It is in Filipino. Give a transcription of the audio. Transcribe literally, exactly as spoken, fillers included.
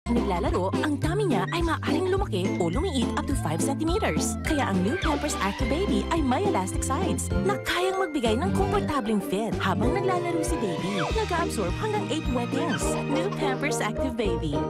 naglalaro, ang tummy niya ay maaaring lumaki o lumiit up to five centimeters. Kaya ang new Pampers Active Baby ay may elastic sides na kayang magbigay ng komportableng fit habang naglalaro si baby. Nag-absorb hanggang eight wettings. New Pampers Active Baby.